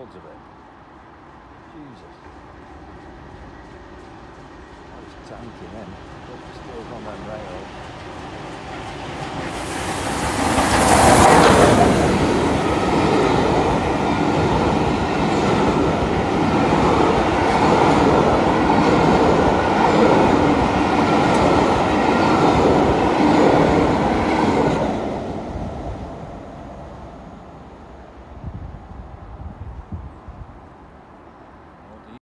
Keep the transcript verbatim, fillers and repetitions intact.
loads of it. Jesus. That was tanking then. Put the stores on them rails.